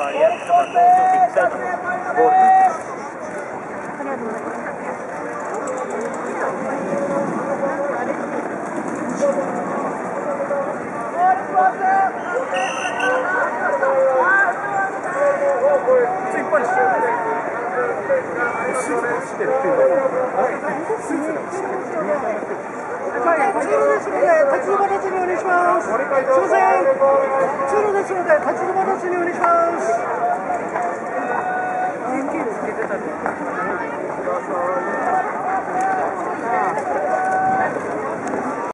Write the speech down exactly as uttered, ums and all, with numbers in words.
はやちょっと投票していきたいと思います。ゴールです。ありがとうございます。ついっぱいしてる。スーツしてるっていうのは、スーツなんですよ。通路ですので、立ち止まらずにお願いします。すみません。通路ですので、立ち止まらずにお願いします。